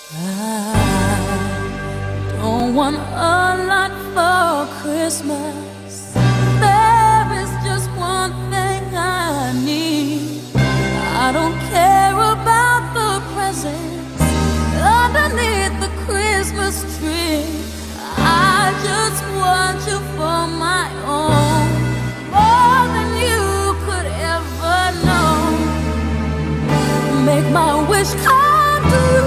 I don't want a lot for Christmas. There is just one thing I need. I don't care about the presents underneath the Christmas tree. I just want you for my own, more than you could ever know. Make my wish come true.